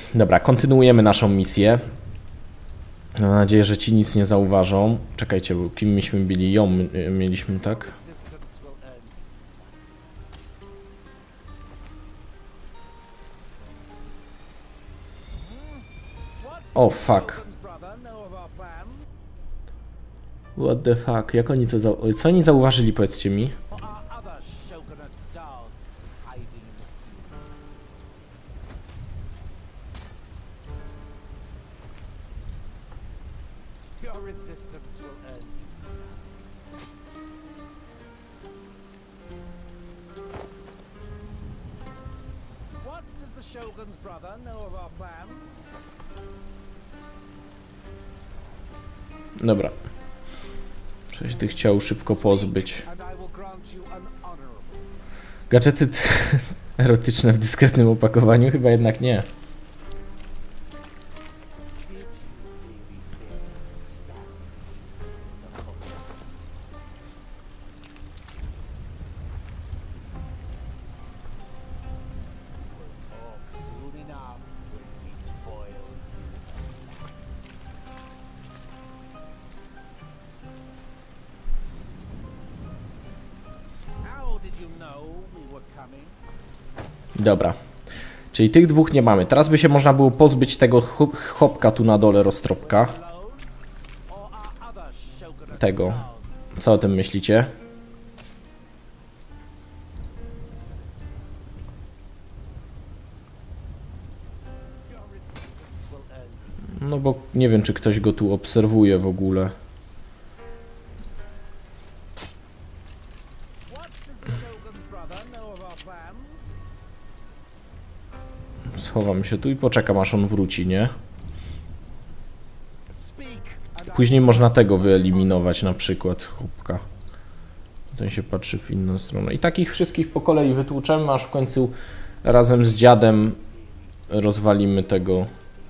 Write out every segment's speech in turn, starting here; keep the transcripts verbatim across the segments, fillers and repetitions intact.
Dobra, kontynuujemy naszą misję. Mam nadzieję, że ci nic nie zauważą. Czekajcie, bo kim myśmy byli? Ją mieliśmy, tak? O, oh, fuck. What the fuck? Jak oni to za... Co oni zauważyli, powiedzcie mi? Dobra. Przecież ty chciał szybko pozbyć. Gadżety erotyczne w dyskretnym opakowaniu? Chyba jednak nie. Dobra. Czyli tych dwóch nie mamy. Teraz by się można było pozbyć tego chłopka tu na dole, roztropka. Tego. Co o tym myślicie? No bo nie wiem, czy ktoś go tu obserwuje w ogóle. Schowam się tu i poczekam, aż on wróci, nie? Później można tego wyeliminować, na przykład chłopka. Ten się patrzy w inną stronę. I takich wszystkich po kolei wytłuczemy, aż w końcu razem z dziadem rozwalimy tego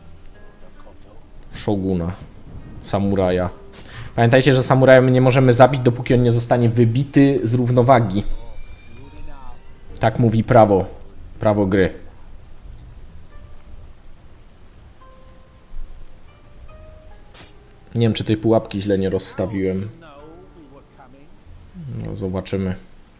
szoguna, samuraja. Pamiętajcie, że samuraja my nie możemy zabić, dopóki on nie zostanie wybity z równowagi. Tak mówi prawo. Prawo gry. Nie wiem, czy tej pułapki źle nie rozstawiłem. No, zobaczymy.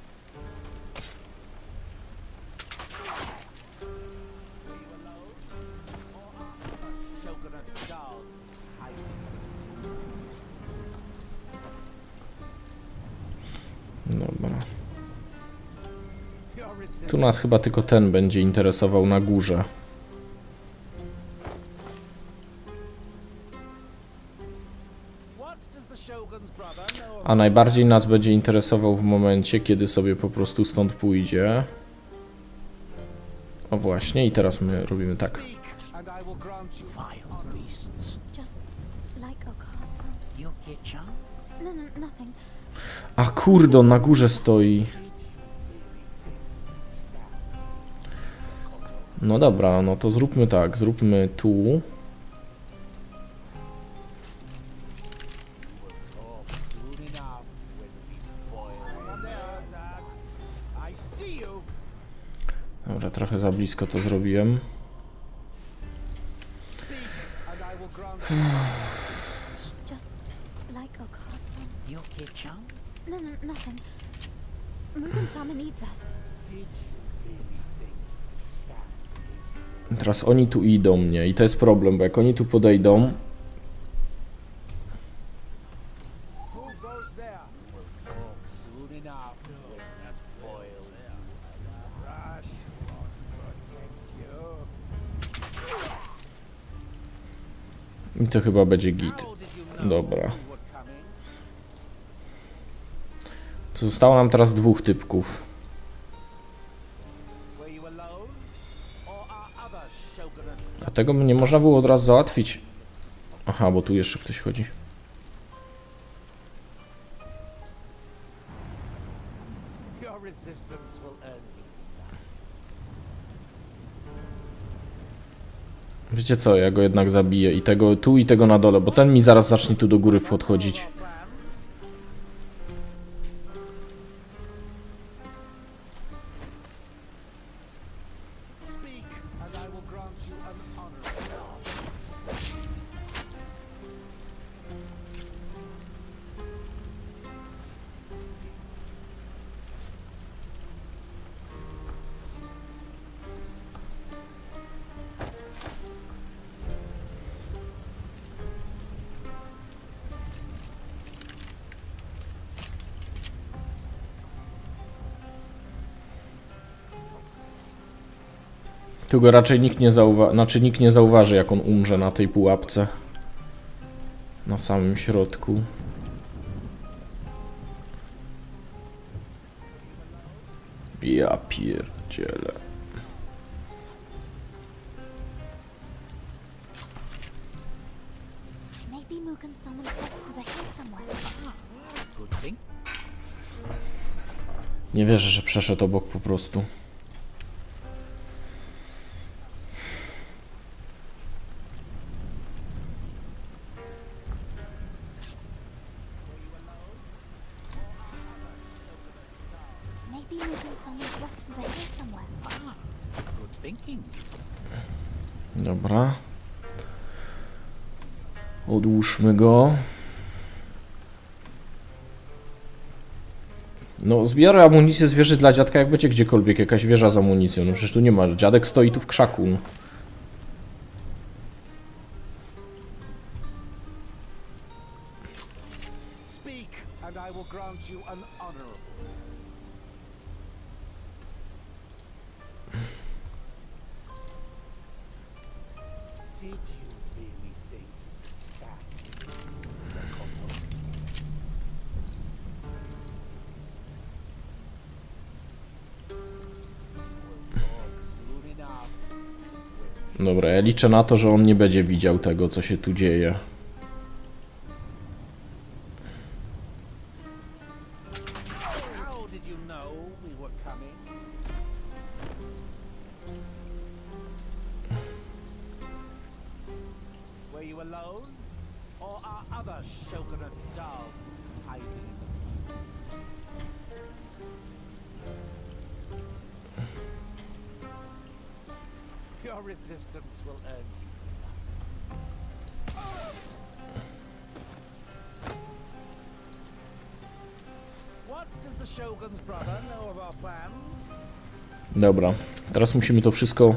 Dobra. Tu nas chyba tylko ten będzie interesował na górze. A najbardziej nas będzie interesował w momencie, kiedy sobie po prostu stąd pójdzie. O właśnie, i teraz my robimy tak. A kurde, on na górze stoi. No dobra, no to zróbmy tak, zróbmy tu. Dobra, trochę za blisko to zrobiłem. Teraz oni tu idą, nie? I to jest problem, bo jak oni tu podejdą... I to chyba będzie git. Dobra. To zostało nam teraz dwóch typków. A tego nie można było od razu załatwić. Aha, bo tu jeszcze ktoś chodzi. Wiecie co, ja go jednak zabiję i tego tu i tego na dole, bo ten mi zaraz zacznie tu do góry podchodzić. Tu go raczej nikt nie zauważy, znaczy nikt nie zauważy, jak on umrze na tej pułapce. Na samym środku. Ja pierdzielę. Nie wierzę, że przeszedł obok po prostu. Dobra. Odłóżmy go. No, zbiorę amunicję z wieży dla dziadka, jak będzie gdziekolwiek jakaś wieża z amunicją. No przecież tu nie ma. Dziadek stoi tu w krzaku. No. Dobra, ja liczę na to, że on nie będzie widział tego, co się tu dzieje. Your resistance will earn you. What does the Shogun's brother know of our plans? Dobra, teraz musimy to wszystko...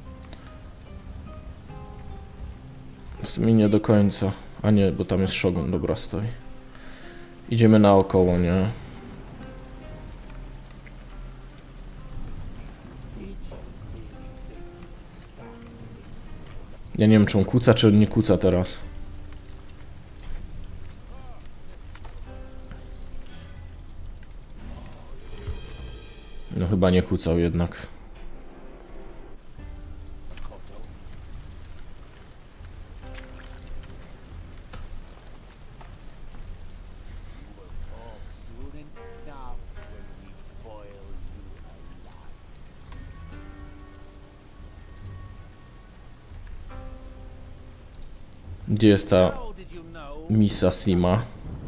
W sumie nie do końca. A nie, bo tam jest Shogun, dobra, stoi. Idziemy naokoło, nie? Ja nie wiem, czy on kuca, czy on nie kuca teraz. No chyba nie kucał jednak. Gdzie jest ta Misasima?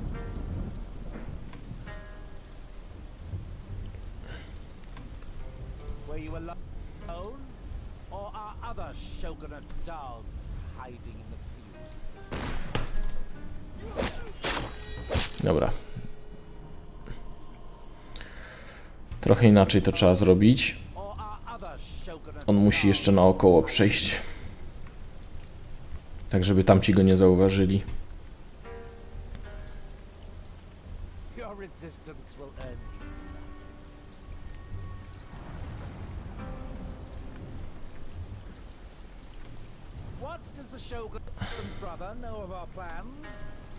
Dobra. Trochę inaczej to trzeba zrobić. On musi jeszcze naokoło przejść. Tak, żeby tamci go nie zauważyli. What does the Shogun's brother know of our plans?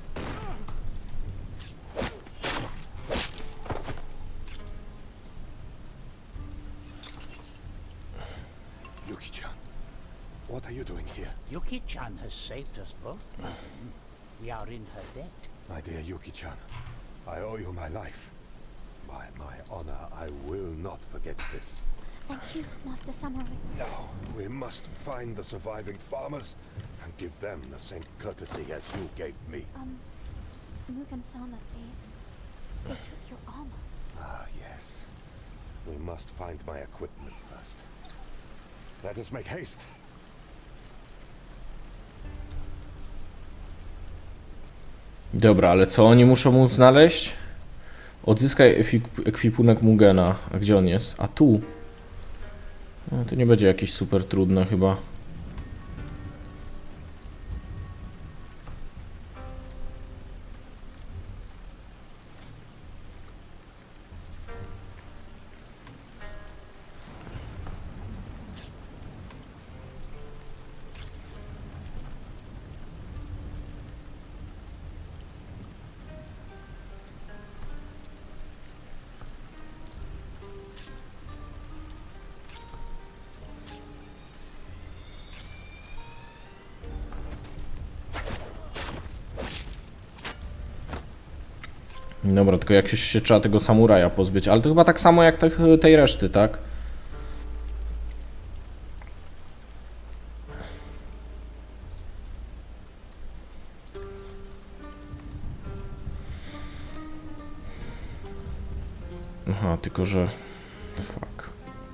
Yuki-chan, what are you doing here? Yuki-chan has saved us both. We are in her debt. My dear Yuki-chan, I owe you my life. By my honor, I will not forget this. Thank you, Master Samurai. Now, we must find the surviving farmers and give them the same courtesy as you gave me. Um, Mugen-sama, they... they took your armor. Ah, yes. We must find my equipment first. Let us make haste. Dobra, ale co oni muszą mu znaleźć? Odzyskaj ekwipunek Mugena. A gdzie on jest? A tu. No, to nie będzie jakieś super trudne chyba. Dobra, tylko jak się trzeba tego samuraja pozbyć, ale to chyba tak samo jak tych, tej reszty, tak? Aha, tylko że... Fuck.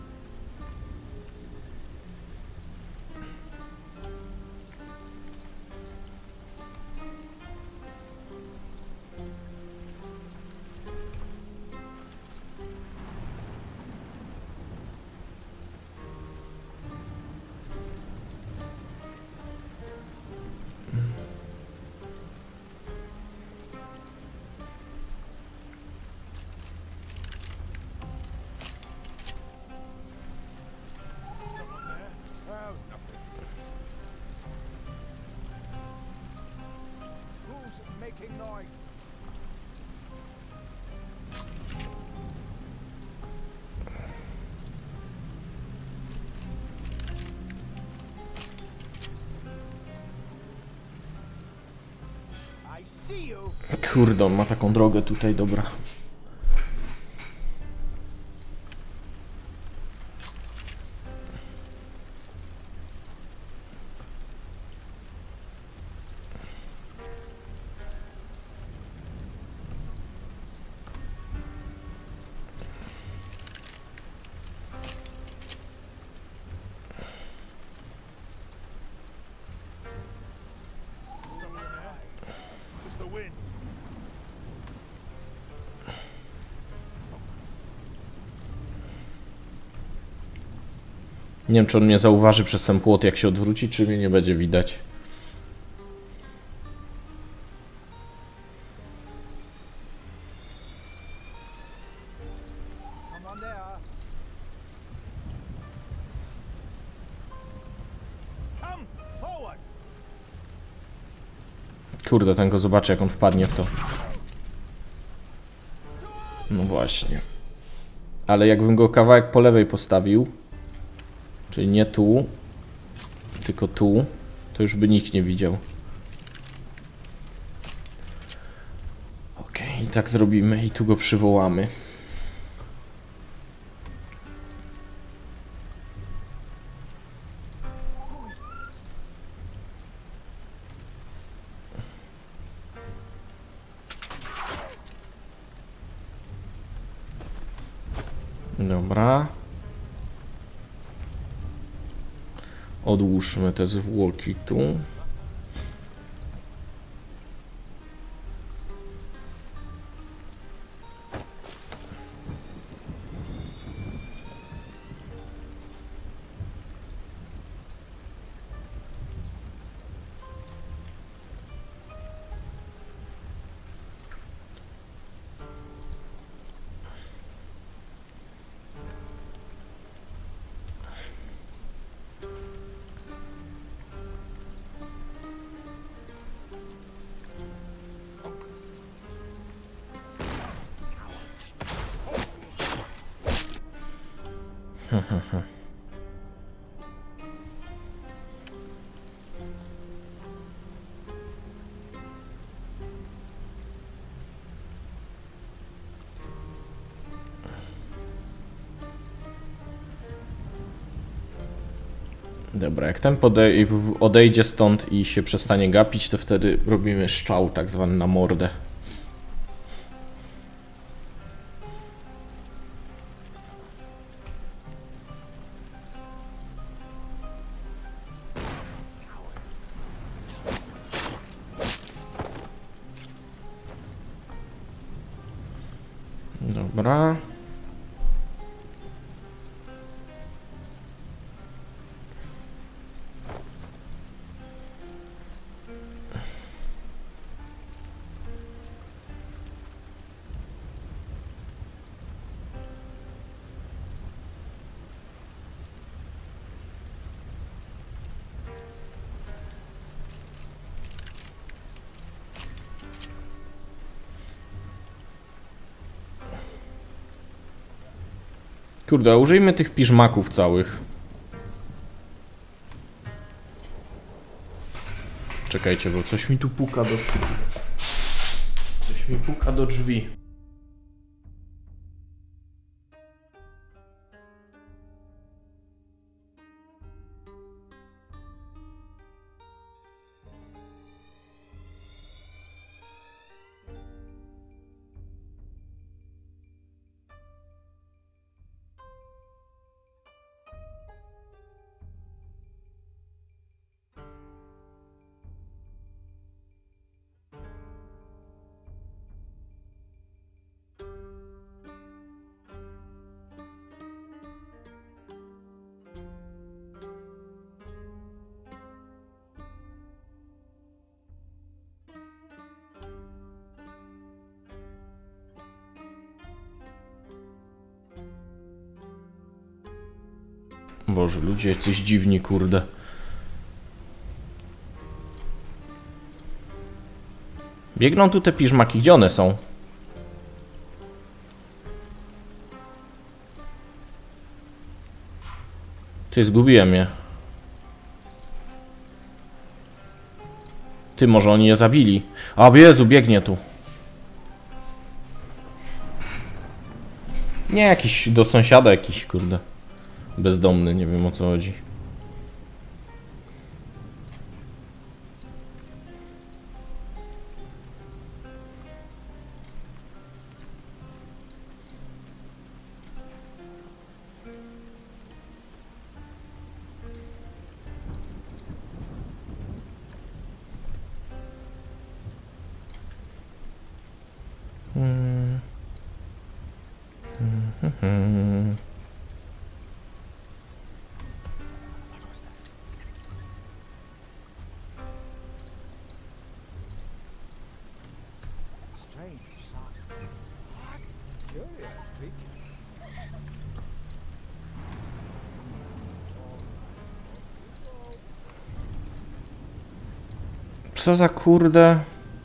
Kurde, on ma taką drogę tutaj, dobra. Nie wiem, czy on mnie zauważy przez ten płot, jak się odwróci, czy mnie nie będzie widać. Kurde, ten go zobaczy, jak on wpadnie w to. No właśnie. Ale jakbym go kawałek po lewej postawił, czyli nie tu, tylko tu, to już by nikt nie widział. Okej, i tak zrobimy i tu go przywołamy. Dobra. Odłóżmy te zwłoki tu. Dobra, jak ten odejdzie stąd i się przestanie gapić, to wtedy robimy strzał tak zwany na mordę. Dobra. Kurde, użyjmy tych piżmaków całych. Czekajcie, bo coś mi tu puka do... Coś mi puka do drzwi. Boże, ludzie jacyś dziwni, kurde. Biegną tu te piżmaki, gdzie one są? Ty, zgubiłem je. Ty, może oni je zabili. A, Jezu, biegnie tu. Nie, jakiś do sąsiada jakiś, kurde. Bezdomny, nie wiem o co chodzi. Hmm. Hmm, hmm. Strange sight. What? Curious creature. Co za kurde.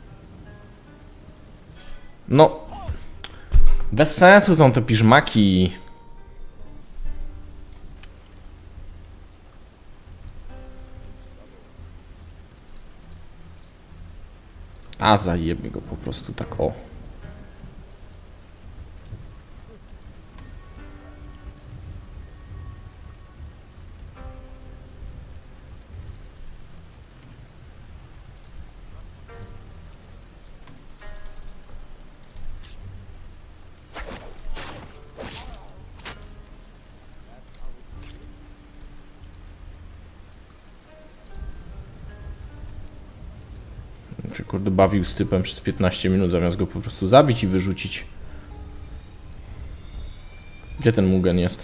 No. Bez sensu są te piżmaki. A zajebie go po prostu tak o. Czy kurde bawił z typem przez piętnaście minut, zamiast go po prostu zabić i wyrzucić. Gdzie ten Mugen jest?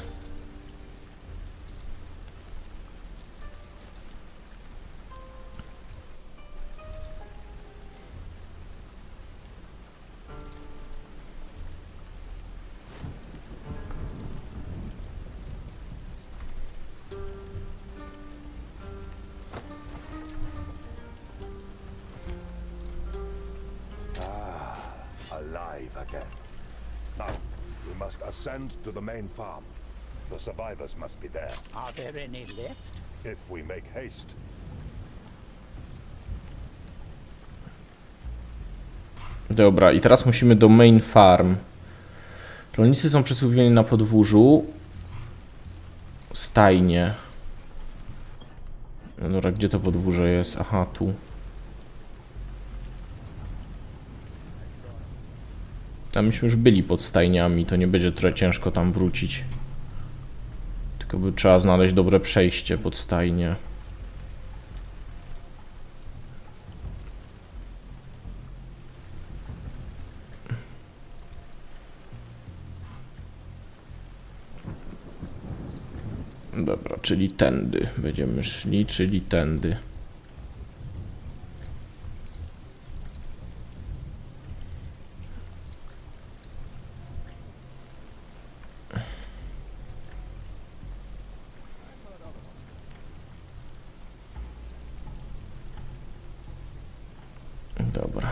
Alive again. Now, we must ascend to the main farm. The survivors must be there. Are there any left? If we make haste. Dobra, i teraz musimy do main farm. Rolnicy są przesuwieni na podwórzu. Stajnie. No dobra, gdzie to podwórze jest? Aha, tu. Tam myśmy już byli pod stajniami, to nie będzie trochę ciężko tam wrócić. Tylko by trzeba znaleźć dobre przejście pod stajnie. Dobra, czyli tędy będziemy szli, czyli tędy. Dobra.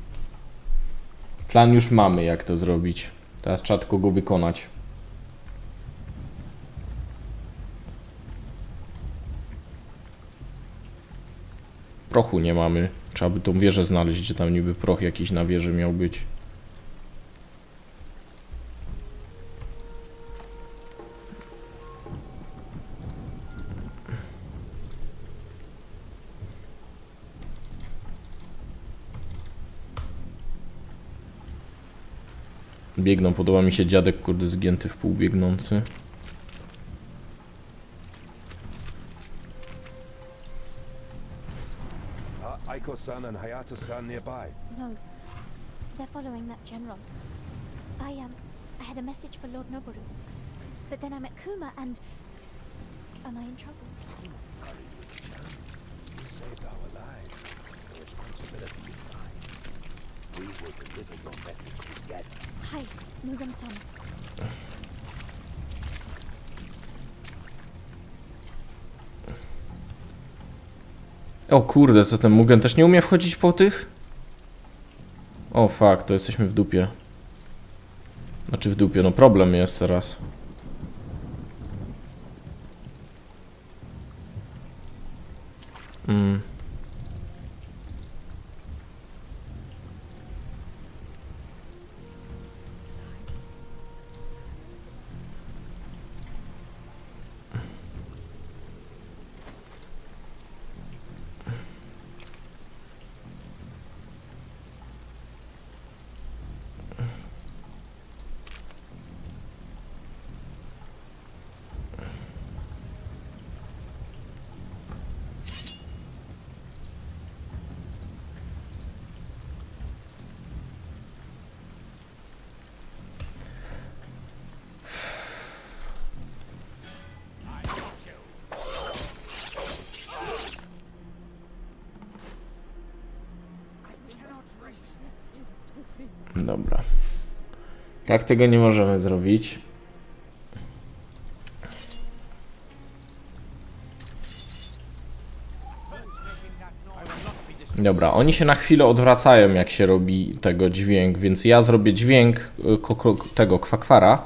Plan już mamy, jak to zrobić. Teraz trzeba tylko go wykonać. Prochu nie mamy. Trzeba by tą wieżę znaleźć, gdzie tam niby proch jakiś na wieży miał być. Biegną, podoba mi się dziadek, kurde, zgięty w pół biegnący. Are Aiko-san and Hayato-san nearby? No, they're following that general. I um, I had a message for Lord Noboru, but then I met Kuma and... Am I in trouble? You saved our lives. The responsibility is mine. We will deliver your message together. Hi, Mugen-san. O kurde, co ten Mugen też nie umie wchodzić po tych? O fuck, to jesteśmy w dupie. Znaczy w dupie, no problem jest teraz. Mm. Dobra. Tak tego nie możemy zrobić. Dobra, oni się na chwilę odwracają, jak się robi tego dźwięk, więc ja zrobię dźwięk tego kwakwara.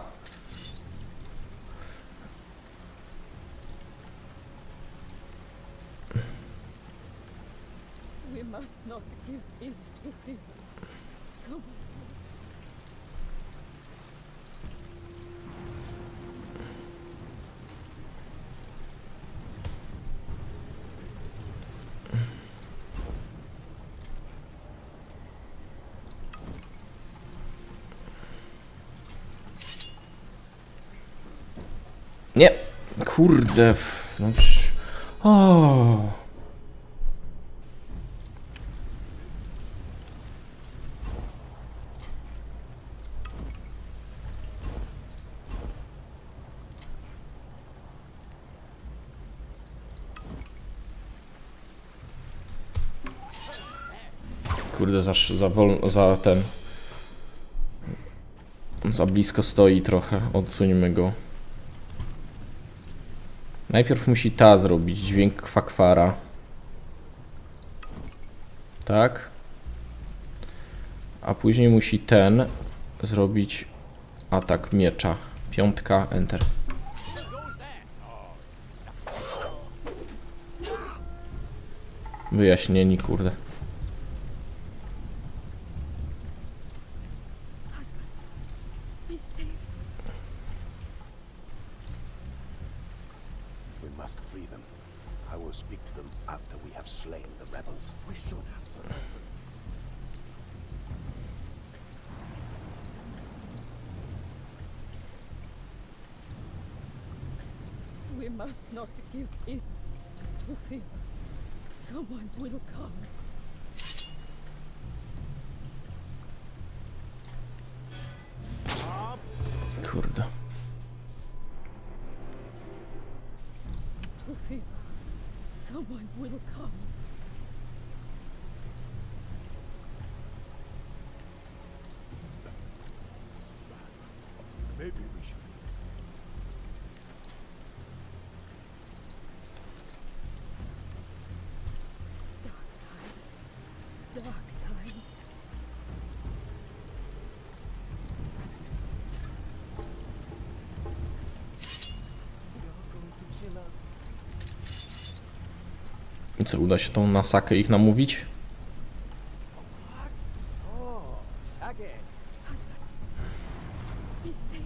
Nie, kurde, no przecież... O. Kurde, za, za wolno, za ten... Za blisko stoi trochę, odsuńmy go. Najpierw musi ta zrobić dźwięk kwakwara. Tak. A później musi ten zrobić atak miecza. Piątka, enter. Wyjaśnieni, kurde. We must not give in to fear. Someone will come. Kurde. To fear. Someone will come. Maybe we should. Dark times. I co, uda się tą Nasakę ich namówić? Be safe.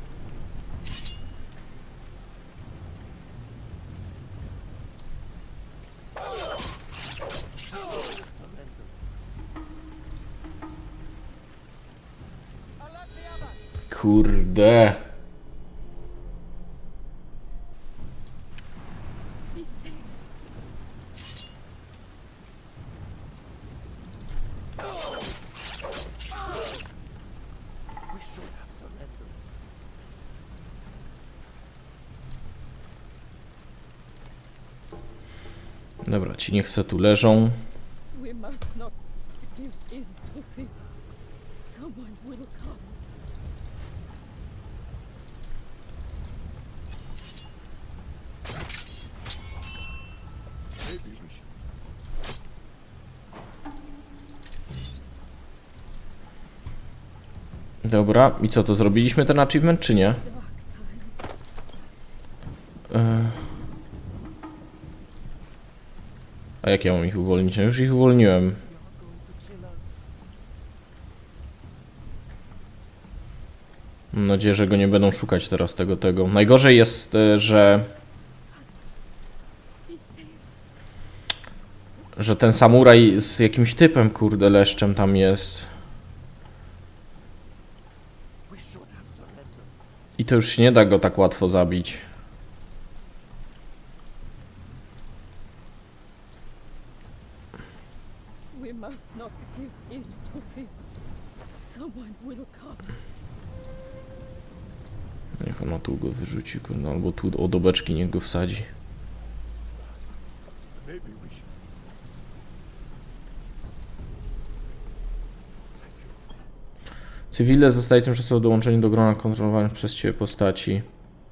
Kurde. Be safe. We should have surrendered. Dobra, ci niech se tu leżą. We must not give in to fear. Someone will come. Maybe we should. Dobra, i co, to zrobiliśmy ten achievement, czy nie? E... A jak ja mam ich uwolnić? Ja już ich uwolniłem. Mam nadzieję, że go nie będą szukać teraz tego, tego. Najgorzej jest, że... Że ten samuraj z jakimś typem, kurde, leszczem tam jest. I to już się nie da go tak łatwo zabić. We must not give in to fear. Someone will come. Niech ona tu go wyrzuci, kurde, albo tu od obeczki niech go wsadzi. Cywile zostali tymczasowo dołączeni do grona kontrolowanych przez ciebie postaci.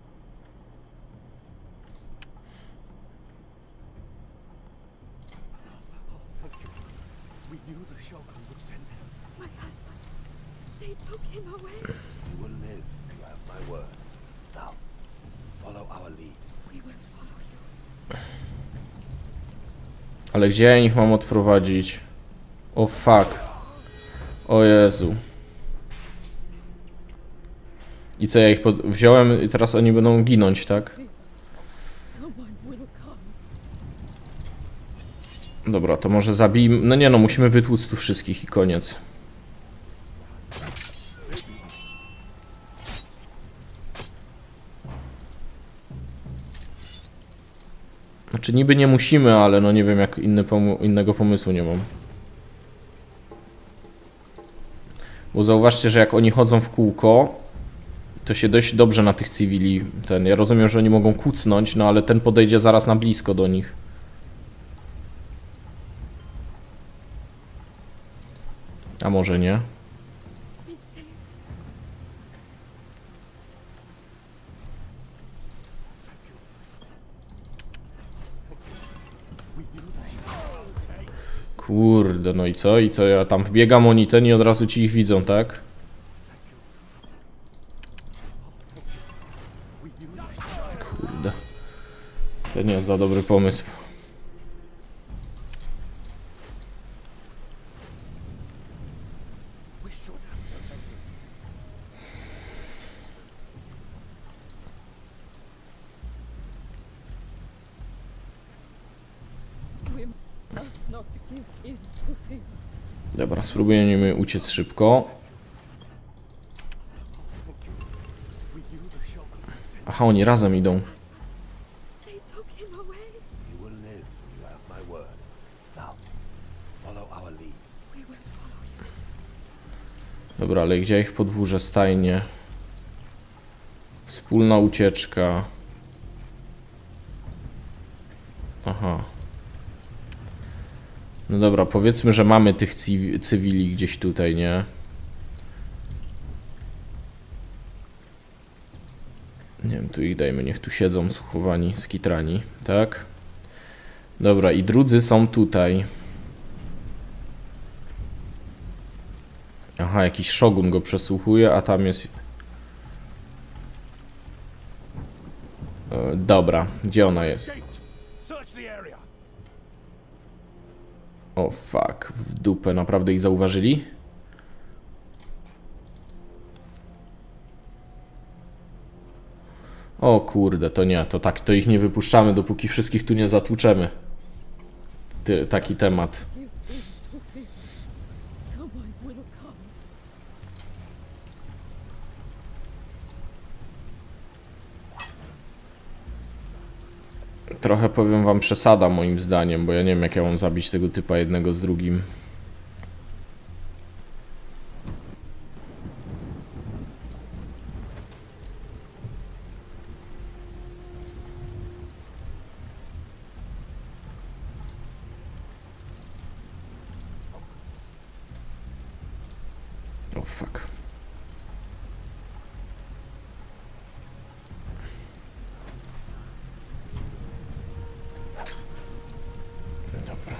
My husband. They took him away. You will live, you have my word. Now, follow our lead. We will follow you. Ale gdzie ja ich mam odprowadzić? O fuck. O Jezu. I co, ja ich pod... wziąłem i teraz oni będą ginąć, tak? Someone will come. Dobra, to może zabijmy... No nie no, musimy wytłuc tu wszystkich i koniec. Znaczy niby nie musimy, ale no nie wiem, jak inny pom innego pomysłu nie mam. Bo zauważcie, że jak oni chodzą w kółko, to się dość dobrze na tych cywili ten... Ja rozumiem, że oni mogą kucnąć, no ale ten podejdzie zaraz na blisko do nich. A może nie? Be safe. Kurde, no i co? I co? Ja tam wbiegam, oni ten i od razu ci ich widzą, tak? Kurde. To nie jest za dobry pomysł. We must not give in to fear. Dobra, spróbujemy uciec szybko. Aha, oni razem idą. They took him away. You will live, you have my word. Now, follow our lead. We will follow you. Dobra, ale gdzie ich podwórze, stajnie? Wspólna ucieczka. Aha. No dobra, powiedzmy, że mamy tych cywi cywili gdzieś tutaj, nie? Nie wiem, tu ich dajmy, niech tu siedzą schowani, skitrani, tak? Dobra, i drudzy są tutaj. Aha, jakiś szogun go przesłuchuje, a tam jest... E, dobra, gdzie ona jest? Search the area. O fuck, w dupę, naprawdę ich zauważyli? O kurde, to nie, to tak, to ich nie wypuszczamy, dopóki wszystkich tu nie zatłuczemy. Ty, taki temat. Give in to fear. Someone will come. Trochę powiem wam przesada moim zdaniem, bo ja nie wiem, jak ja mam zabić tego typa jednego z drugim. O fuck. Dobra.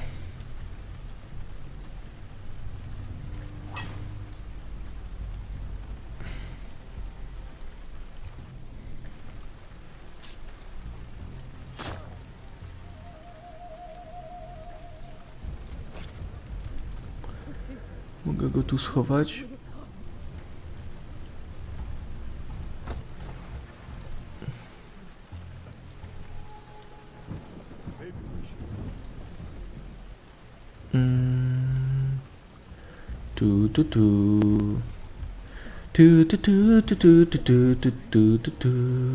Mogę go tu schować? Mm. Tu tu tu. Tu tu tu tu tu tu tu tu tu tu tu.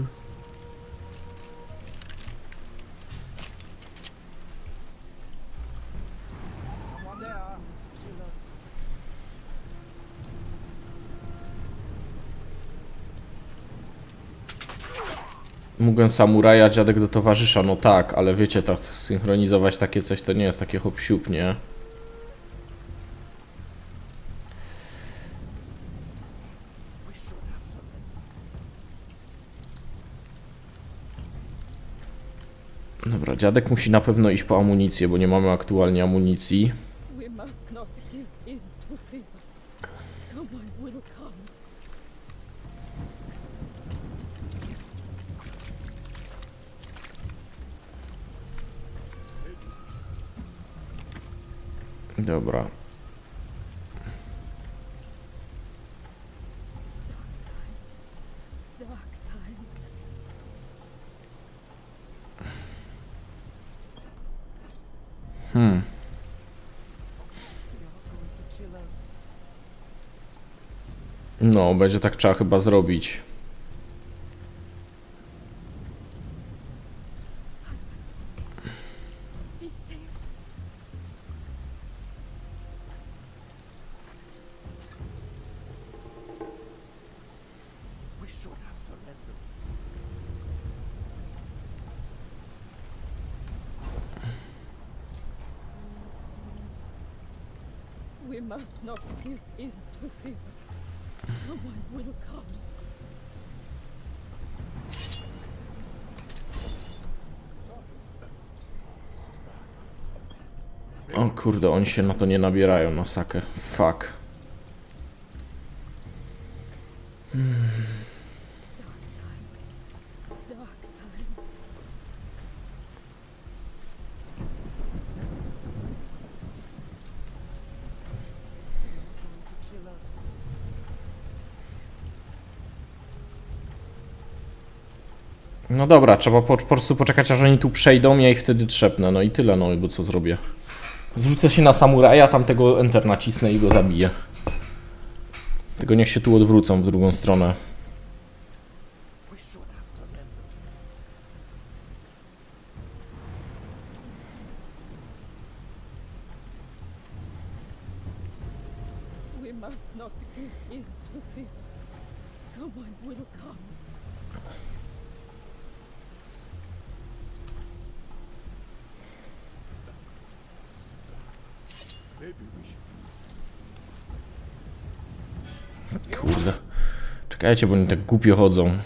Mógłbym samuraja, dziadek do towarzysza, no tak, ale wiecie, tak synchronizować takie coś to nie jest takie hop-siup, nie? Dobra, dziadek musi na pewno iść po amunicję, bo nie mamy aktualnie amunicji. We must not give in to fear. Someone will come. Dobra. Dark times. Hmm. No, będzie tak trzeba chyba zrobić. Be safe. We should have surrendered. We must not give in to fear. Someone will come. O kurde, oni się na to nie nabierają, na sakę. Fuck. Hmm. Dark times. No dobra, trzeba po, po prostu poczekać, aż oni tu przejdą, ja ich wtedy trzepnę, no i tyle, no bo co zrobię. Zwrócę się na samuraja, tamtego enter nacisnę i go zabiję. Tylko niech się tu odwrócą w drugą stronę. We should have surrendered. We must not give in to fear. Someone will come. Kurde. Czekajcie, bo oni tak głupio chodzą.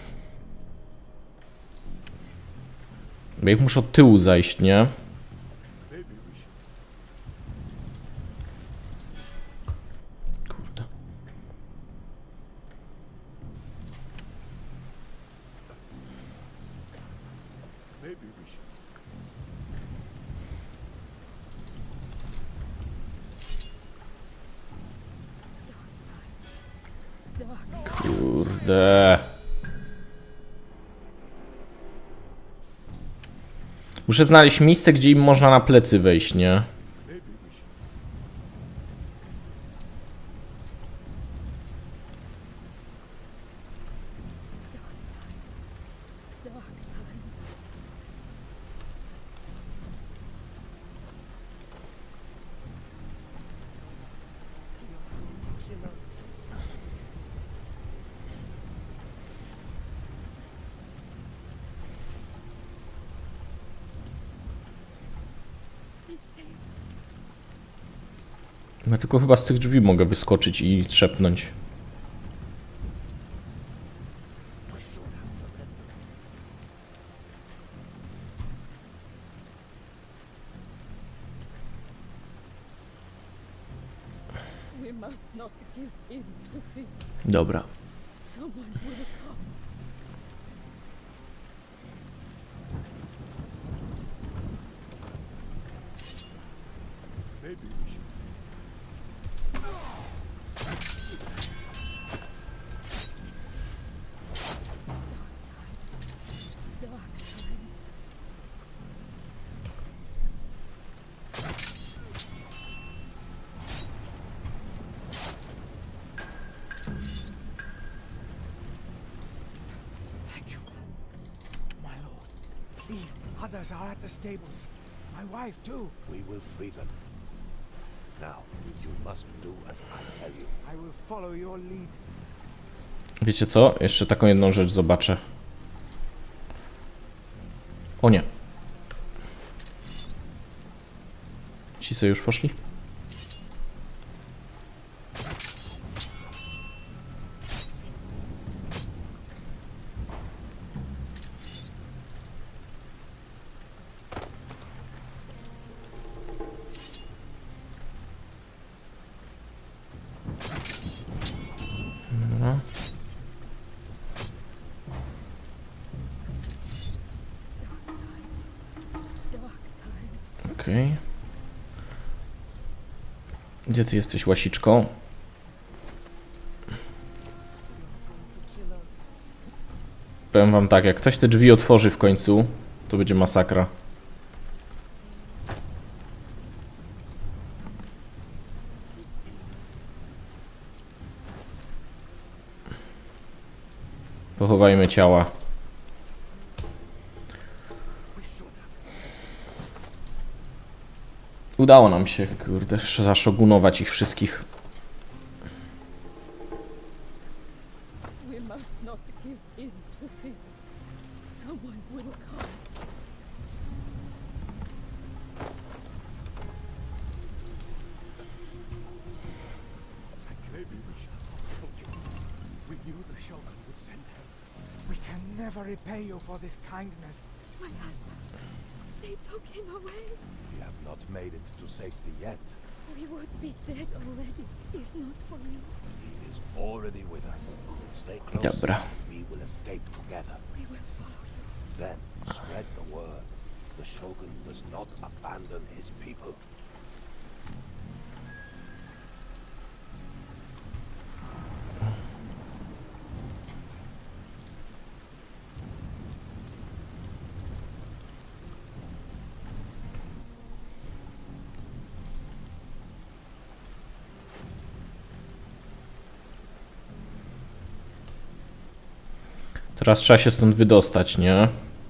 Bo ich muszę od tyłu zajść, nie? Kurde. Kurde. Muszę znaleźć miejsce, gdzie im można na plecy wejść, nie? Be safe. Ja tylko chyba z tych drzwi mogę wyskoczyć i trzepnąć. We should have surrendered. We must not give in to fear. Dobra. Someone will come. Others are at the stables. My wife too. We will free them. Now, you must do as I tell you. I will follow your lead. Wiecie co? Jeszcze taką jedną rzecz zobaczę. O nie. Ci sobie już poszli? No. Okej. Okay. Gdzie ty jesteś, łasiczką? Powiem wam tak, jak ktoś te drzwi otworzy w końcu, to będzie masakra. Pochowajmy ciała. Udało nam się, kurde, zaszogunować ich wszystkich. We must not give in to fear. Someone will come. Maybe we should have told you. We knew the Shogun would send help. We can never repay you for this kindness. My husband. They took him away. We have not made it to safety yet. We would be dead already if not for you. He is already with us. Stay close. Dobra. We will escape together. We will follow you. Then spread the word. The Shogun does not abandon his people. Teraz trzeba się stąd wydostać, nie?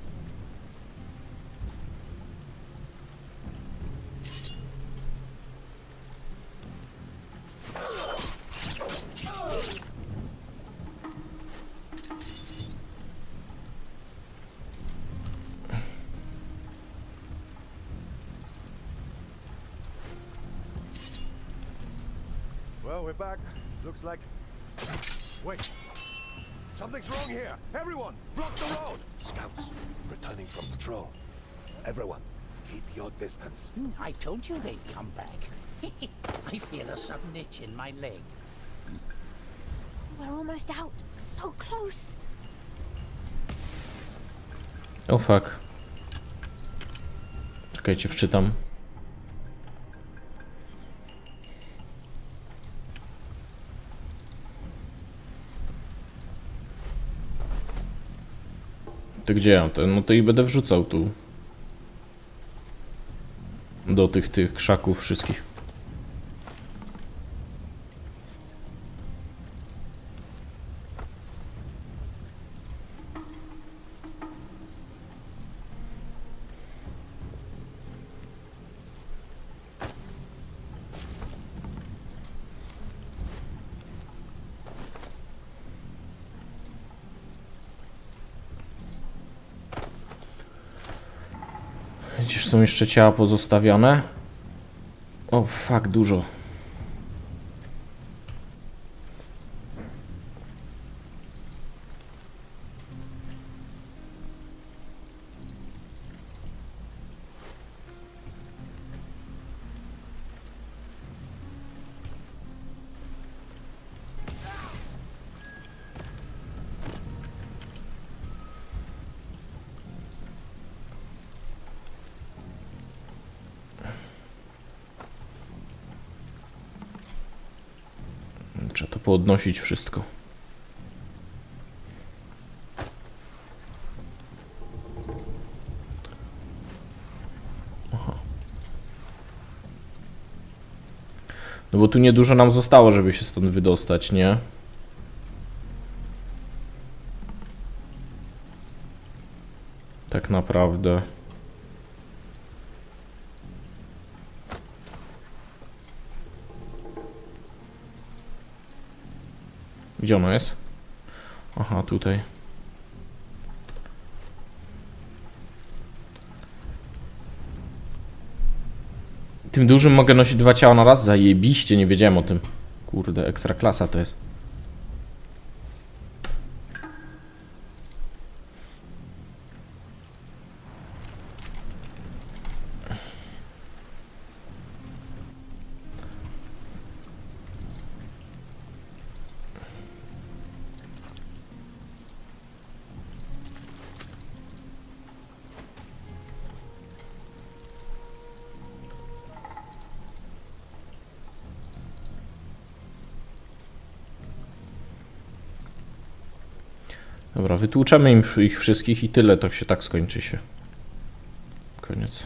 Well, we're back. Looks like... Wait. Something's wrong here. Everyone, block the road. Scouts, returning from patrol. Everyone, keep your distance. Hmm, I told you they'd come back. I feel a sudden itch in my leg. We're almost out. So close. O fuck. Czekajcie, wczytam. To gdzie ja? To, no to i będę wrzucał tu. Do tych, tych krzaków wszystkich. Gdzież są jeszcze ciała pozostawione? O, fuck, dużo. Trzeba to podnosić wszystko. Aha. No bo tu niedużo nam zostało, żeby się stąd wydostać, nie? Tak naprawdę. Gdzie ono jest? Aha, tutaj. Tym dużym mogę nosić dwa ciała na raz? Zajebiście, nie wiedziałem o tym. Kurde, ekstra klasa to jest. Dobra, wytłuczemy im ich wszystkich i tyle, to się tak skończy się. Koniec.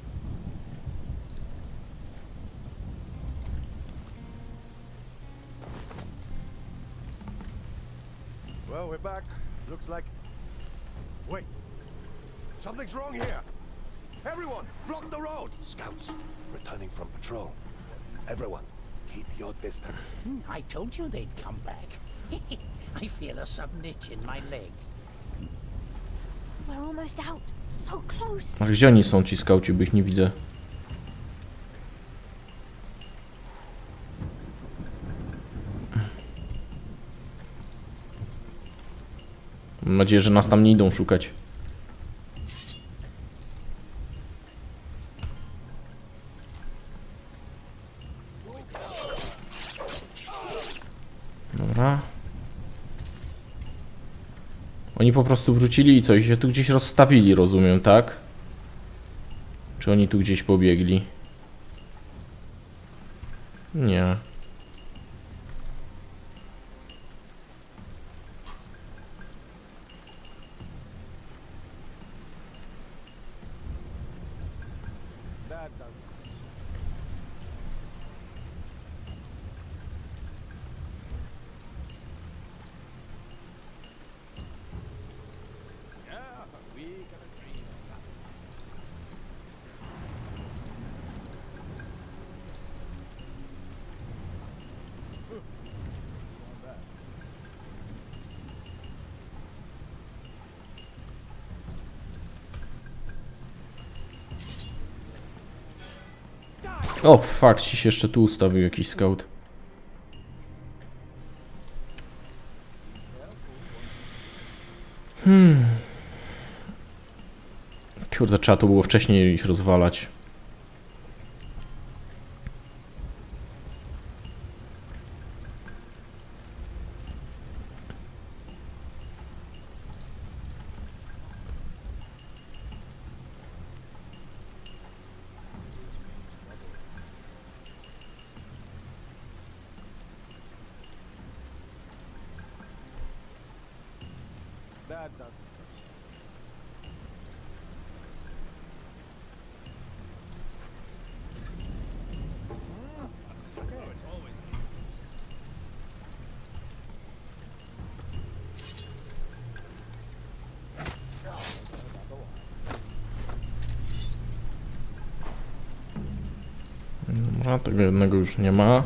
Well, we're back. Looks like... Wait. Something's wrong here. Everyone, block the road. Scouts returning from patrol. Everyone, keep your distance. Hmm, I told you they'd come back. I feel a sudden itch in my leg. We're almost out. So close. Ale gdzie oni są, ci skauci, bo ich nie widzę. Mam nadzieję, że nas tam nie idą szukać. Dobra. Oni po prostu wrócili i coś się tu gdzieś rozstawili, rozumiem, tak? Czy oni tu gdzieś pobiegli? Nie. O, fuck, ci się jeszcze tu ustawił jakiś scout. Hmm. Kurde, trzeba to było wcześniej ich rozwalać. Dobra, tego jednego już nie ma.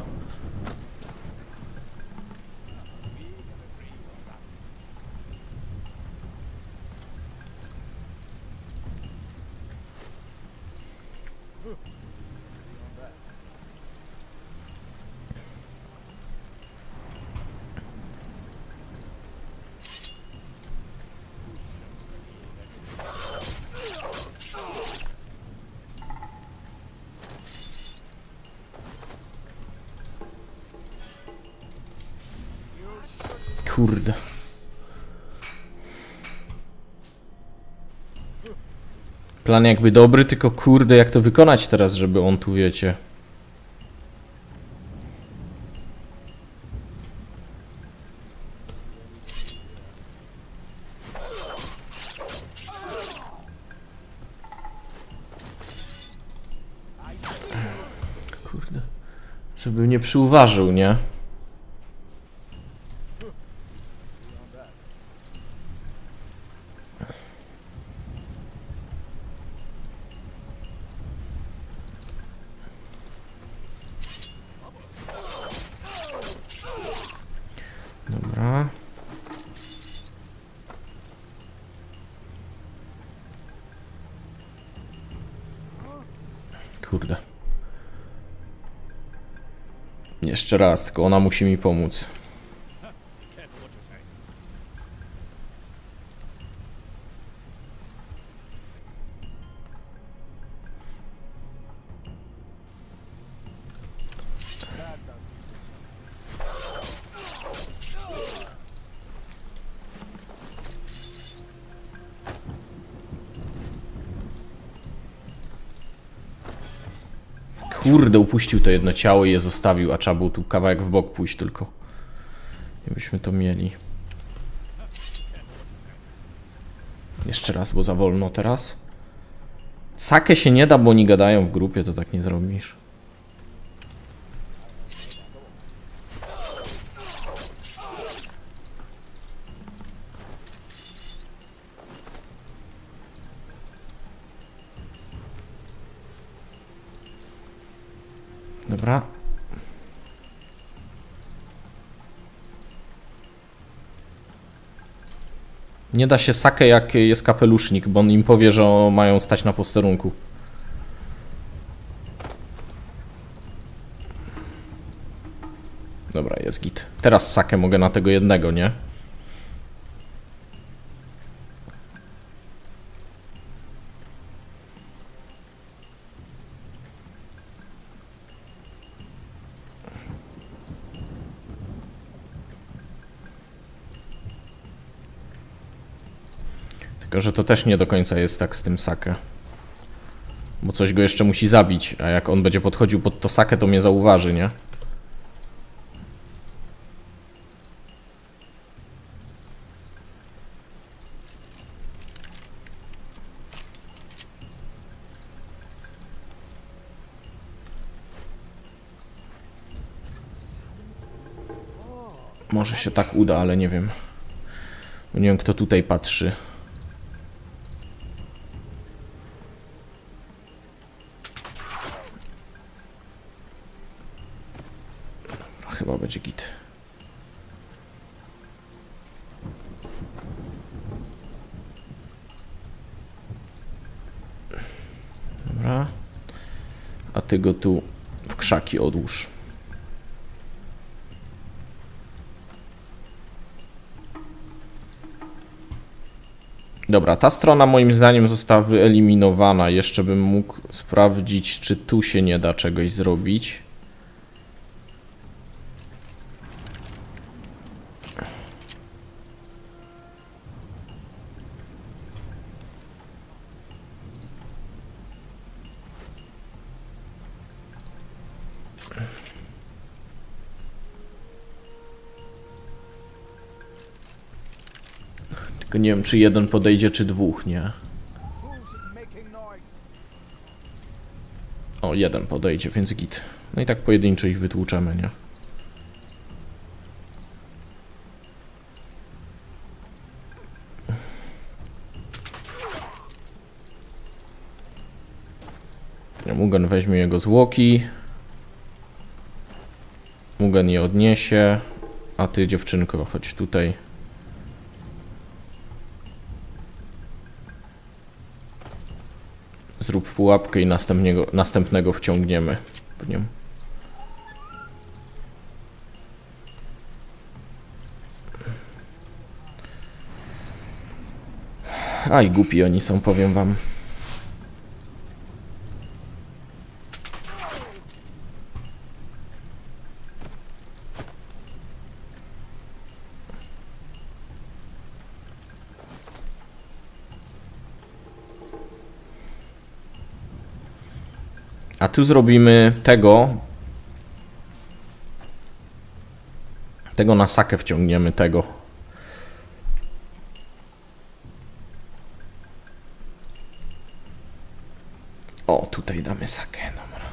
Kurde. Plan jakby dobry, tylko kurde, jak to wykonać teraz, żeby on tu, wiecie. Kurde. Żeby nie przyuważył, nie? Dobra. Jeszcze raz, tylko ona musi mi pomóc. Kurde, upuścił to jedno ciało i je zostawił, a trzeba było tu kawałek w bok pójść tylko. Jakbyśmy to mieli. Jeszcze raz, bo za wolno teraz. Sakę się nie da, bo oni gadają w grupie, to tak nie zrobisz. Dobra. Nie da się Sakę, jak jest kapelusznik, bo on im powie, że mają stać na posterunku. Dobra, jest git. Teraz Sakę mogę na tego jednego, nie? Tylko że to też nie do końca jest tak z tym Sakę. Bo coś go jeszcze musi zabić, a jak on będzie podchodził pod to Sakę, to mnie zauważy, nie? Może się tak uda, ale nie wiem. Bo nie wiem, kto tutaj patrzy. Chyba będzie git. Dobra. A ty go tu w krzaki odłóż. Dobra, ta strona moim zdaniem została wyeliminowana. Jeszcze bym mógł sprawdzić, czy tu się nie da czegoś zrobić. Tylko nie wiem, czy jeden podejdzie, czy dwóch, nie? O, jeden podejdzie, więc git. No i tak pojedynczo ich wytłuczemy, nie? Mugen weźmie jego zwłoki. Mugen je odniesie. A ty, dziewczynko, chodź tutaj. Zrób pułapkę i następnego, następnego wciągniemy w nią. Aj, głupi oni są, powiem wam. A tu zrobimy tego. Tego na Sakę wciągniemy, tego. O, tutaj damy Sakę, dobra.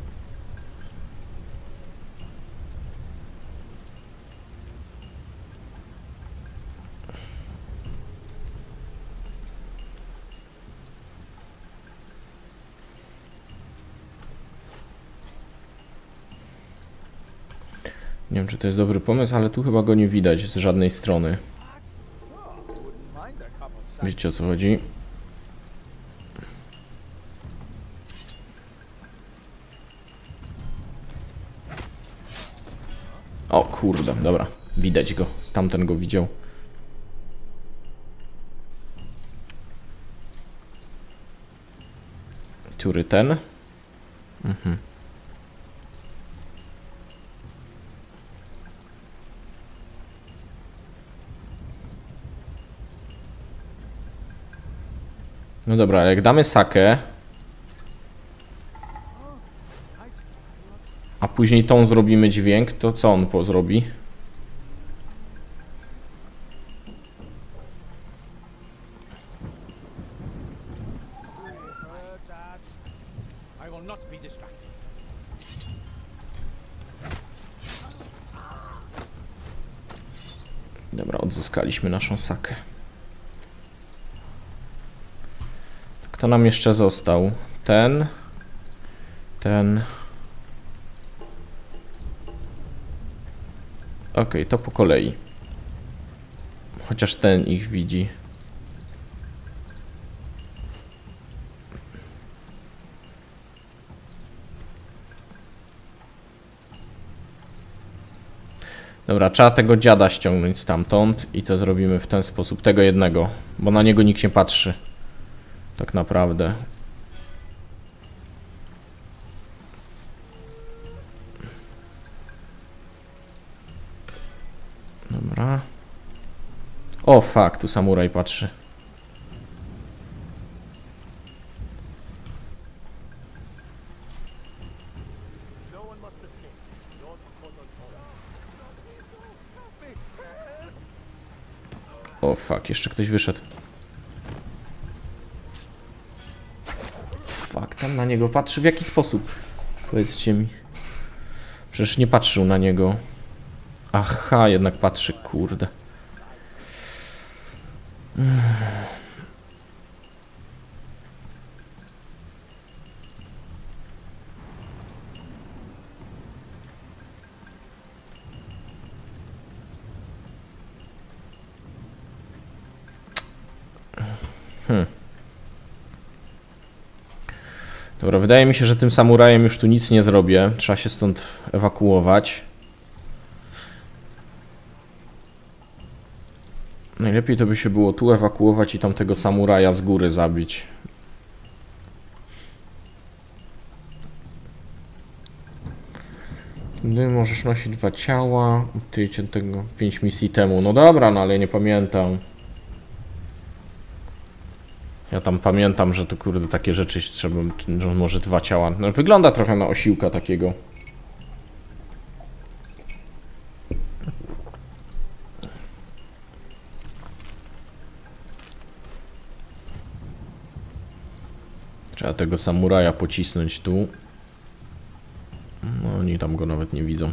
Nie wiem, czy to jest dobry pomysł, ale tu chyba go nie widać z żadnej strony. Wiecie, o co chodzi? O kurde, dobra. Widać go. Stamten go widział. Który ten? Mhm. No dobra, jak damy sakę, a później tą zrobimy dźwięk, to co on po zrobi? I will not be distracted. Dobra, odzyskaliśmy naszą sakę. Kto nam jeszcze został? Ten. Ten. Ok, to po kolei. Chociaż ten ich widzi. Dobra, trzeba tego dziada ściągnąć stamtąd i to zrobimy w ten sposób. Tego jednego, bo na niego nikt nie patrzy. Tak naprawdę. Dobra. O, fuck, tu samuraj patrzy. O, fuck, jeszcze ktoś wyszedł. Fuck, tam na niego patrzy. W jaki sposób? Powiedzcie mi. Przecież nie patrzył na niego. Aha, jednak patrzy, kurde. Hmm. Dobra, wydaje mi się, że tym samurajem już tu nic nie zrobię. Trzeba się stąd ewakuować. Najlepiej to by się było tu ewakuować i tamtego samuraja z góry zabić. Ty możesz nosić dwa ciała. Ty cię tego pięć misji temu. No dobra, no ale ja nie pamiętam. Ja tam pamiętam, że to kurde takie rzeczy trzeba, że może dwa ciała. No, wygląda trochę na osiłka takiego. Trzeba tego samuraja pocisnąć tu. No oni tam go nawet nie widzą.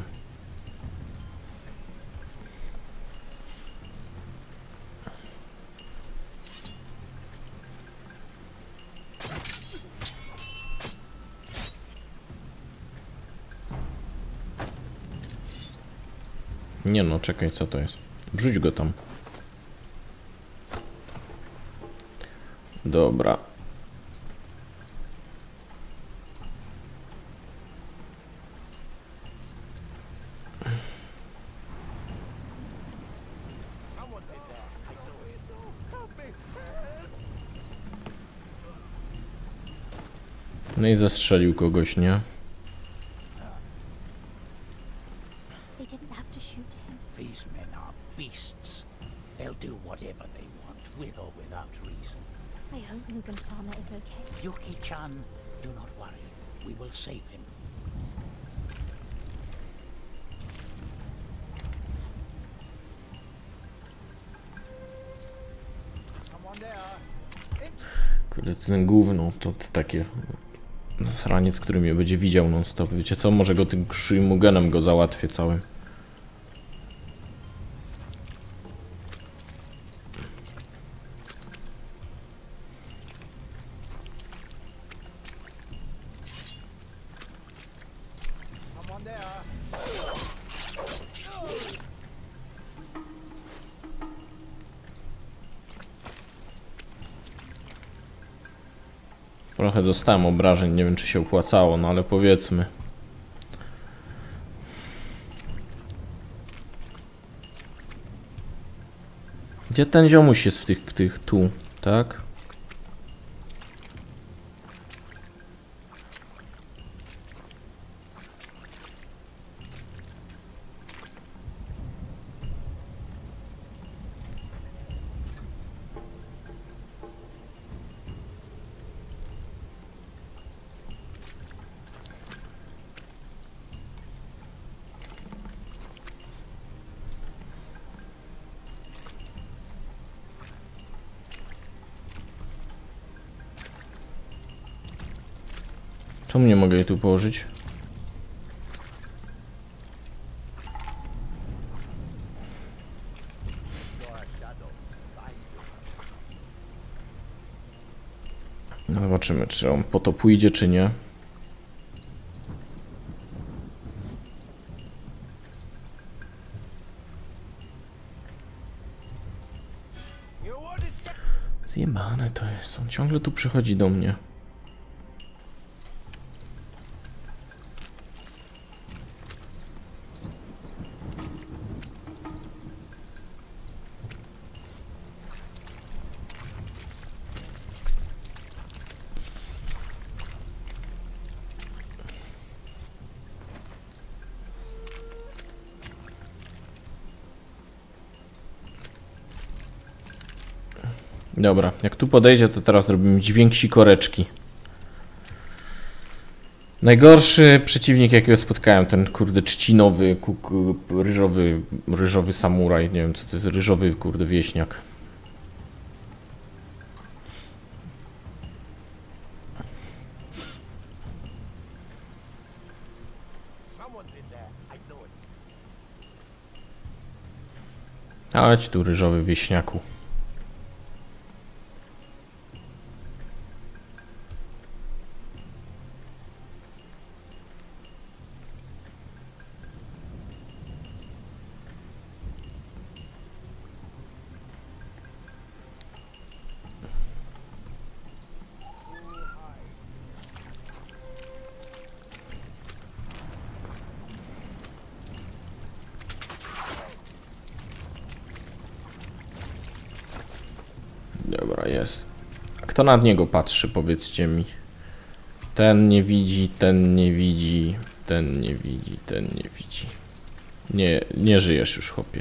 Nie no, czekaj, co to jest? Wrzuć go tam. Dobra. No i zastrzelił kogoś, nie? These men are beasts. They'll do whatever they want, with or without reason. I hope Mugen-sama is okay. Yuki-chan, do not worry. We will save him. Kurde, ten gówno to, to takie zasraniec, który mnie będzie widział non stop. Wiecie co? Może go tym Shuimugenem go załatwię całym. Trochę dostałem obrażeń, nie wiem czy się opłacało, no ale powiedzmy. Gdzie ten ziomuś jest w tych, tych tu, tak? Czemu nie mogę jej tu położyć? No zobaczymy, czy on po to pójdzie, czy nie. Zjebane to jest. On ciągle tu przychodzi do mnie. Dobra, jak tu podejdzie, to teraz robimy dźwięk sikoreczki. Najgorszy przeciwnik, jakiego spotkałem, ten kurde trzcinowy, kuk, ryżowy, ryżowy samuraj, nie wiem co to jest, ryżowy kurde wieśniak. Chodź tu, ryżowy wieśniaku. Dobra, jest. A kto nad niego patrzy, powiedzcie mi? Ten nie widzi, ten nie widzi, ten nie widzi, ten nie widzi. Nie, nie żyjesz już, chłopie.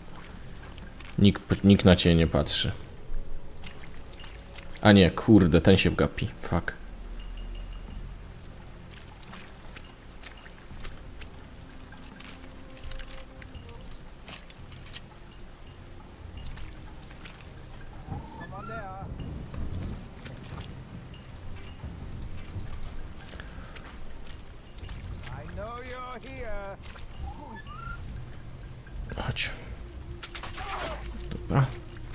Nikt, nikt na ciebie nie patrzy. A nie, kurde, ten się gapi. Fuck. Chodź. Dobra.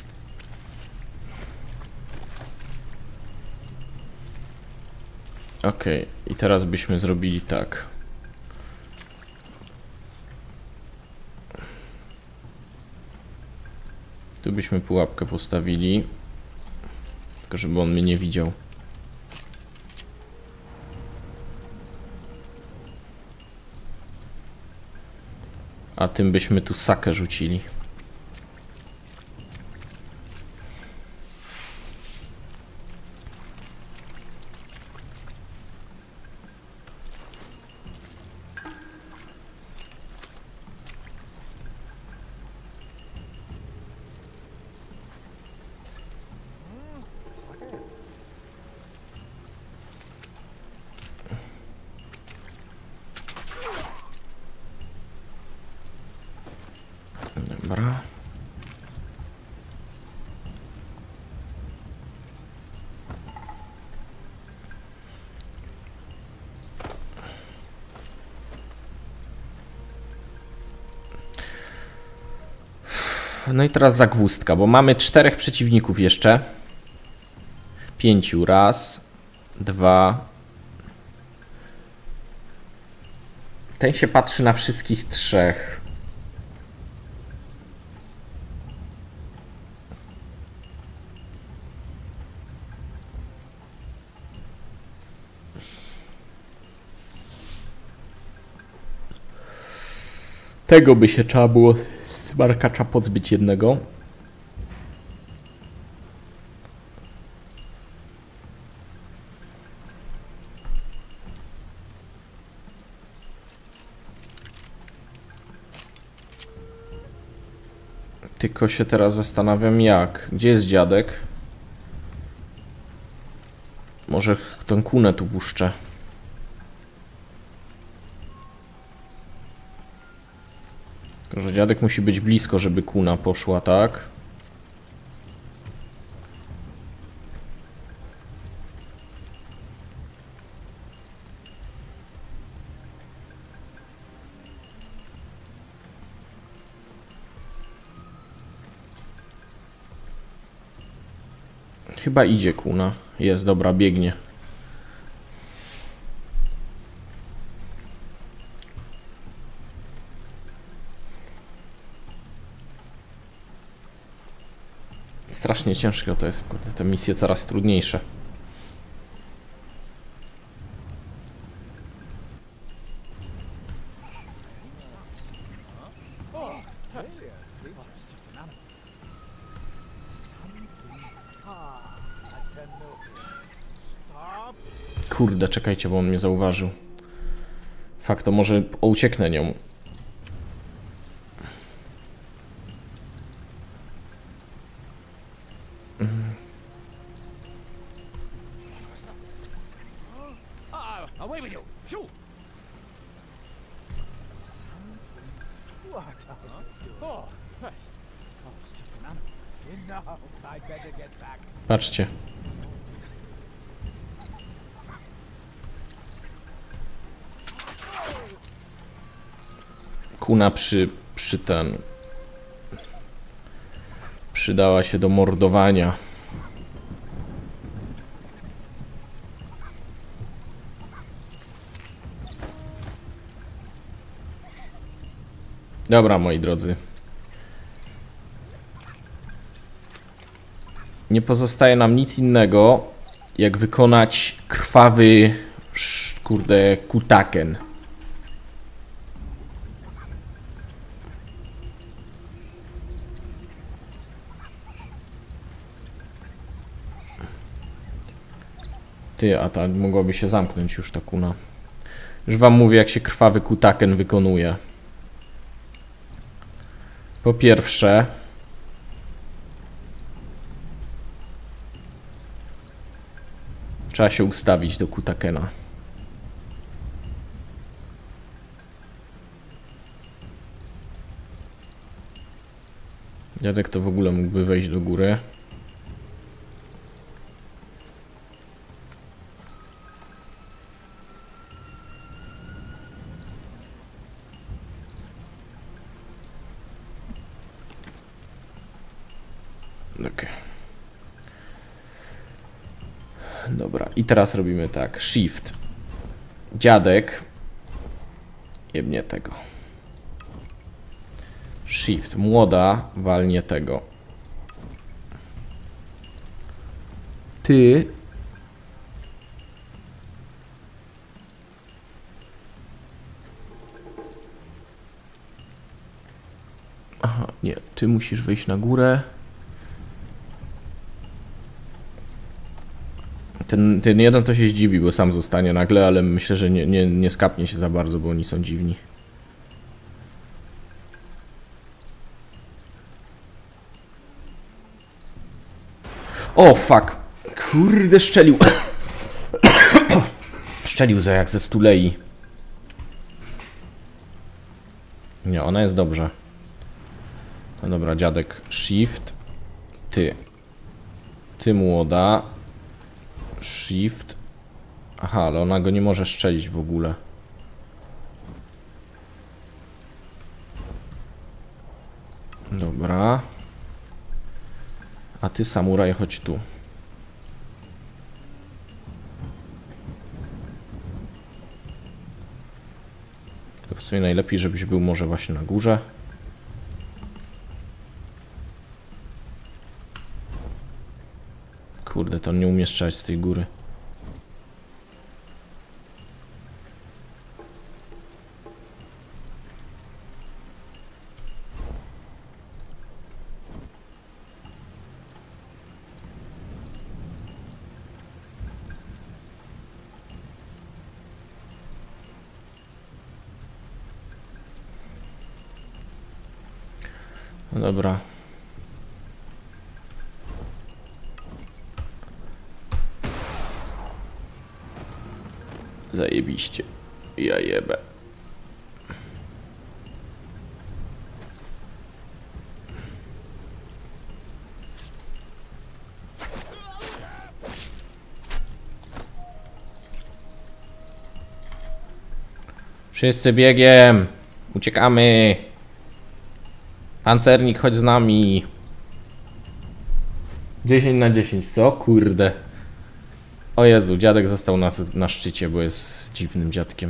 Okej, i teraz byśmy zrobili tak. Tu byśmy pułapkę postawili. Tylko żeby on mnie nie widział. A tym byśmy tu sakę rzucili. Dobra. No i teraz zagwozdka, bo mamy czterech przeciwników jeszcze. Pięciu. Raz, dwa. Ten się patrzy na wszystkich trzech. Tego by się trzeba było z markacza pozbyć jednego. Tylko się teraz zastanawiam jak. Gdzie jest dziadek? Może tą kunę tu puszczę. Tylko że dziadek musi być blisko, żeby kuna poszła, tak? Chyba idzie kuna. Jest, dobra, biegnie. Strasznie ciężko to jest, te misje coraz trudniejsze. Kurde, czekajcie, bo on mnie zauważył. Fakt, to może ucieknę nią. Away with you! Shoot! What? Oh, hey. Oh, it's just an animal. Enough. I better get back. Patrzcie. Kuna przy, przy ten... przydała się do mordowania. Dobra, moi drodzy. Nie pozostaje nam nic innego, jak wykonać krwawy, kurde, kutaken. Ty, a ta mogłaby się zamknąć już ta kuna. Już wam mówię, jak się krwawy kutaken wykonuje. Po pierwsze, trzeba się ustawić do kutakena. Dziadek to w ogóle mógłby wejść do góry. Okay. Dobra, i teraz robimy tak. Shift. Dziadek. Jebnie tego. Shift. Młoda. Walnie tego. Ty. Aha, nie. Ty musisz wejść na górę. Ten, ten jeden to się zdziwi, bo sam zostanie nagle, ale myślę, że nie, nie, nie skapnie się za bardzo, bo oni są dziwni. O, fuck. Kurde, szczelił. Szczelił za jak ze stulei. Nie, ona jest dobrze. No dobra, dziadek. Shift. Ty. Ty młoda. Shift. Aha, ale ona go nie może strzelić w ogóle. Dobra. A ty, samuraj, chodź tu. To w sumie najlepiej, żebyś był może właśnie na górze. Kurde, to on nie umie strzelać z tej góry. No dobra. Zajebiście. Ja jebę. Wszyscy biegiem. Uciekamy. Pancernik, chodź z nami. dziesięć na dziesięć, co? Kurde. O Jezu, dziadek został na, na szczycie, bo jest dziwnym dziadkiem.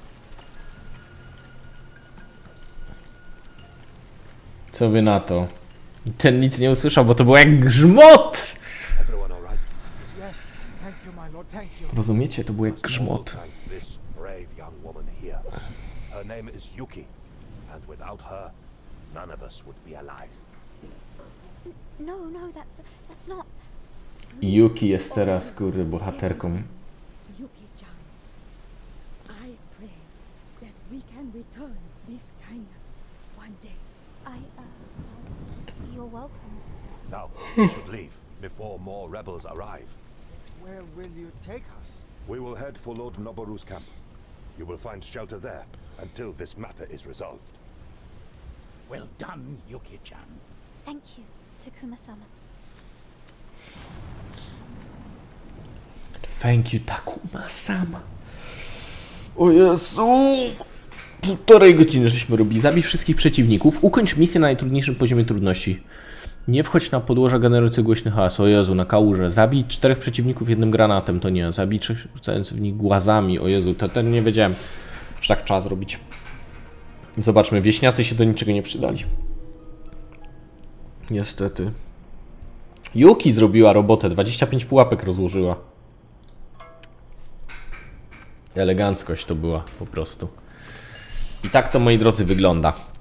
Co wy na to? Ten nic nie usłyszał, bo to był jak grzmot! Everyone all right? Yes, thank you, my lord, thank you. Rozumiecie? To był jak grzmot. Thank this brave young woman here. Her name is Yuki, and without her, none of us would be alive. No, no, that's that's not. Yuki jest teraz, kurde, bohaterką. Yuki-chan, I pray that we can return this kindness one day. I. Uh, you're welcome. Now, we should leave before more rebels arrive. Where will you take us? We will head for Lord Noboru's camp. You will find shelter there until this matter is resolved. Well done, Yuki-chan. Thank you, Takuma-sama. Thank you, Takuma-sama. O Jezu! Półtorej godziny żeśmy robili. Zabij wszystkich przeciwników. Ukończ misję na najtrudniejszym poziomie trudności. Nie wchodź na podłoża generujące głośny hałas. O Jezu, na kałuże. Zabij czterech przeciwników jednym granatem. To nie. Zabij trzech rzucających w nich głazami. O Jezu, to, to nie wiedziałem, że tak trzeba zrobić. Zobaczmy, wieśniacy się do niczego nie przydali. Niestety. Yuki zrobiła robotę. dwadzieścia pięć pułapek rozłożyła. Eleganckość to była po prostu. I tak to, moi drodzy, wygląda.